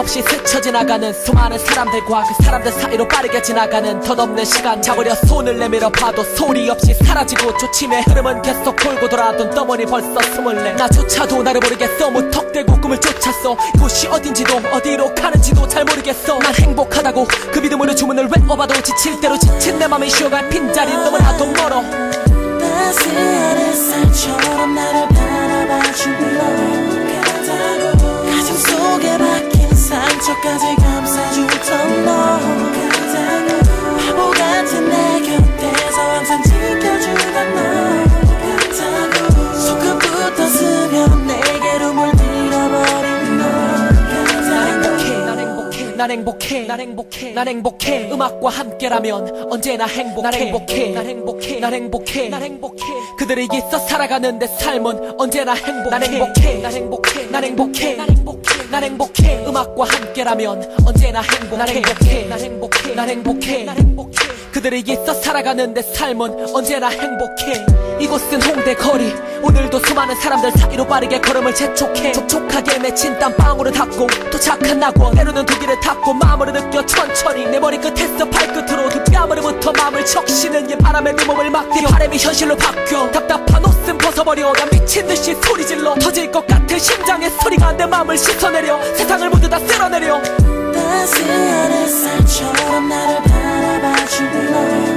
없이 스쳐 지나가는 수많은 사람들과 그 사람들 사이로 빠르게 지나가는 덧없는 시간. 잡으려 손을 내밀어 봐도 소리 없이 사라지고 조침의 흐름은 계속 돌고 돌아던 떠머니 벌써 24. 나조차도 나를 모르겠어. 무턱대고 꿈을 쫓았어. 이곳이 어딘지도 어디로 가는지도 잘 모르겠어. 난 행복하다고 그 믿음으로 주문을 외워봐도 지칠 대로 지친 내 맘이 쉬어갈 빈자리 너무나도 멀어. 따스한 햇살처럼 나를 바라봐주며 가슴 속에 박힌 상처까지 감싸주던 너, 바보 같은 내 곁에서 항상 지켜주던 너, 손끝부터 스며 내게로 물들어버린 너. 난 행복해, 난 행복해, 난 행복해. 음악과 함께라면 언제나 행복해. 난 행복해, 난 행복해, 난 행복해, 난 행복해. 그들이 있어 살아가는 내 삶은 언제나 행복해. 난 행복해, 난 행복해, 난 행복해, 난 행복해, 난 행복해. 음악과 함께라면 언제나 행복해. 난 행복해, 난 행복해, 난 행복해, 난 행복해. 그들이 있어 살아가는 내 삶은 언제나 행복해. 이곳은 홍대 거리. 오늘도 수많은 사람들 사이로 빠르게 걸음을 재촉해. 촉촉하게 맺힌 땀방울을 닦고 도착한 낙원. 때로는 두 길을 닦고 마음으로 느껴 천천히 내 머리끝에서 발끝으로 두 뺨으로부터 마음을 적시는 이 바람에 내 몸을 막디려 바람이 현실로 바뀌어. 답답한 옷은 벗어버려. 난 미친듯이 소리질러. 터질 것 같은 심장의 소리가 내 마음을 씻어내려. 세상을 모두 다 쓸어내려. 따스한 햇살처럼 나를 바라봐주며